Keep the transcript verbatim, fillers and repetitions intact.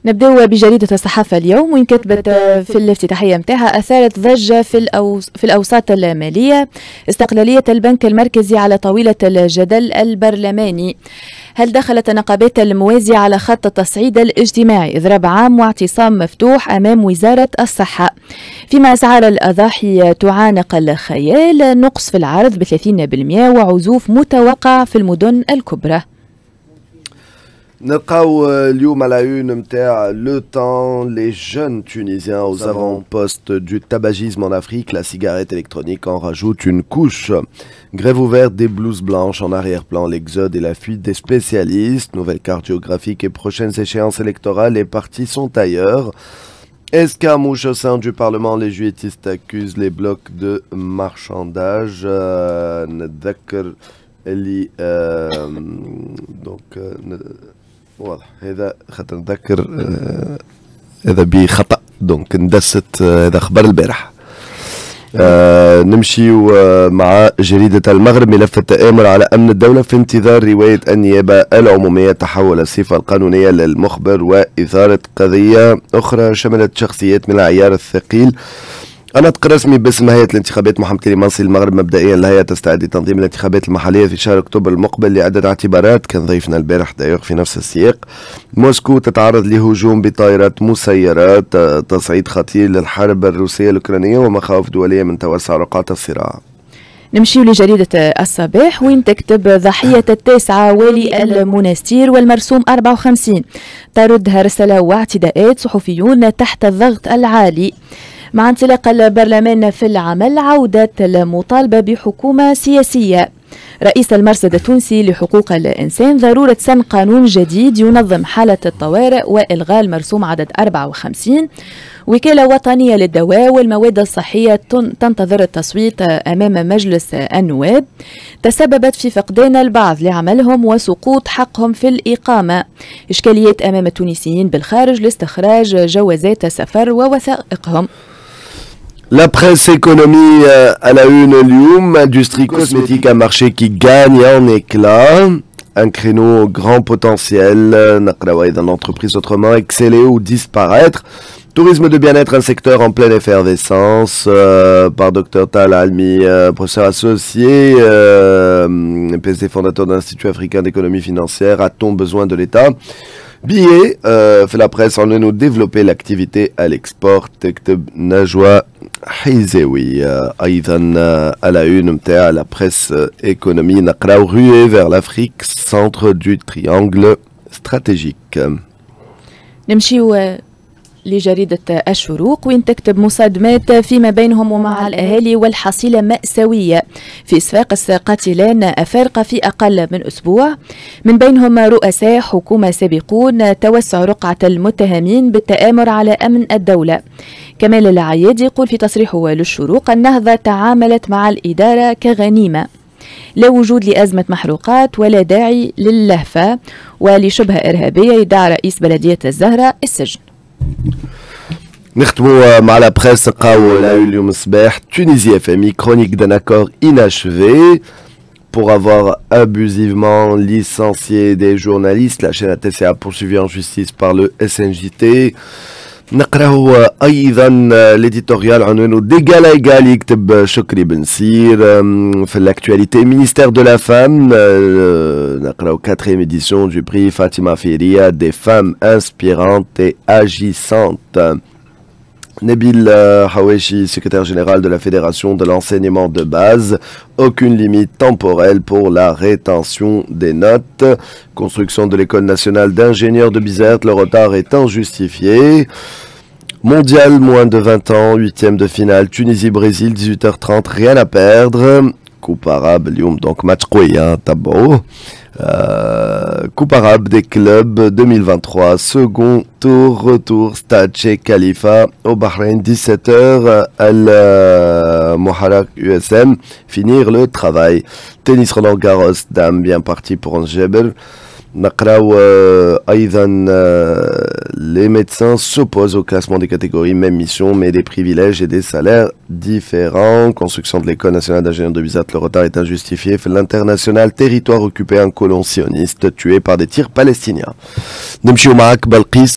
نبدأ بجريدة الصحافة اليوم، وين كتبت في الافتتاحية متاعها أثارت ضجة في, الأوس في الأوساط المالية استقلالية البنك المركزي على طاولة الجدل البرلماني. هل دخلت النقابات الموازية على خط التصعيد الاجتماعي؟ إضراب عام واعتصام مفتوح أمام وزارة الصحة. فيما أسعار الأضاحي تعانق الخيال، نقص في العرض ب ثلاثين بالمئة وعزوف متوقع في المدن الكبرى. نلقاو اليوم على une متاع Le Temps, les jeunes Tunisiens aux avant-postes du tabagisme en Afrique, la cigarette électronique en rajoute une couche. Grève ouverte des blouses blanches en arrière-plan, l'exode et la fuite des spécialistes, nouvelle carte géographique et prochaines échéances électorales, les partis sont ailleurs. Escarmouche au sein du Parlement, les juilletistes accusent les blocs de marchandage. Euh, donc واضح هذا خاطر نذكر هذا بخطأ دونك ندست هذا خبر البارح. آه نمشي مع جريدة المغرب. ملف التآمر على أمن الدولة في انتظار رواية النيابة العمومية تحول الصفة القانونية للمخبر وإثارة قضية أخرى شملت شخصيات من العيار الثقيل. النطق الرسمي باسم هيئة الانتخابات محمد كريم منصي المغرب. مبدئيا الهيئة تستعد لتنظيم الانتخابات المحلية في شهر أكتوبر المقبل لعدة اعتبارات، كان ضيفنا البارح دايوغ في نفس السياق. موسكو تتعرض لهجوم بطائرات مسيرات، تصعيد خطير للحرب الروسية الأوكرانية ومخاوف دولية من توسع رقعة الصراع. نمشي لجريدة الصباح وين تكتب ضحية التاسعة والي المنستير والمرسوم أربعة وخمسين ترد هرسلة واعتداءات صحفيون تحت الضغط العالي. مع انطلاق البرلمان في العمل عودة المطالبة بحكومة سياسية. رئيس المرصد التونسي لحقوق الإنسان ضرورة سن قانون جديد ينظم حالة الطوارئ وإلغاء المرسوم عدد أربعة وخمسين. وكالة وطنية للدواء والمواد الصحية تنتظر التصويت أمام مجلس النواب. تسببت في فقدان البعض لعملهم وسقوط حقهم في الإقامة. إشكاليات أمام التونسيين بالخارج لاستخراج جوازات السفر ووثائقهم. La presse économie à la une Lyoum, industrie cosmétique, un marché qui gagne en éclat, un créneau grand potentiel, une entreprise autrement exceller ou disparaître. Tourisme de bien-être, un secteur en pleine effervescence, euh, par Docteur Tal Almi, euh, professeur associé, euh, P S D fondateur de l'Institut africain d'économie financière. A-t-on besoin de l'État? Billet, euh, fait la presse, on nous développer l'activité à l'export. تكتب نجوى حيزاوي. أيضا à la une متاع la presse économie نقراو ruée vers l'Afrique, centre du triangle stratégique. نمشيو لجريدة الشروق وين تكتب مصادمات فيما بينهم ومع الأهالي والحصيلة مأساوية في صفاقس. قاتلان أفارقة في أقل من أسبوع، من بينهم رؤساء حكومة سابقون. توسع رقعة المتهمين بالتآمر على أمن الدولة. كمال العيادي يقول في تصريحه للشروق النهضة تعاملت مع الإدارة كغنيمة، لا وجود لأزمة محروقات ولا داعي للهفة ولشبهة إرهابية. يدعى رئيس بلدية الزهرة السجن. نختموا مع la presse نلقاو اليوم الصباح Tunisie F M I, chronique d'un accord inachevé pour avoir abusivement licencié des journalistes. La chaîne A T C A poursuivie en justice par le S N J T. نقراو ايضا l'éditorial عنوانه d'égal à égal يكتب شكري بن سير. في l'actualité ministère de la femme نقراو quatrième édition du prix Fatima Feria des femmes inspirantes et agissantes. Nabil Hawashi, secrétaire général de la Fédération de l'enseignement de base, aucune limite temporelle pour la rétention des notes. Construction de l'école nationale d'ingénieurs de Bizerte, le retard est injustifié. Mondial, moins de vingt ans, huitième de finale, Tunisie-Brésil, dix-huit heures trente, rien à perdre. Coupe arabe, Lyoum, donc match hein, Tabo. Euh, coupe arabe des clubs deux mille vingt-trois, second tour, retour, Stade chez Khalifa au Bahreïn, dix-sept heures, Al-Muharrak U S M, finir le travail. Tennis Roland Garros, dame bien parti pour un Jebel. نقراو أيضا les médecins s'opposent au classement des catégories, même mission, mais des privilèges et des salaires différents. Construction de l'école nationale d'ingénieurs de Bizerte, le retard est injustifié. L'international, territoire occupé, un colon sioniste tué par des tirs palestiniens. نمشيو معك بلقيس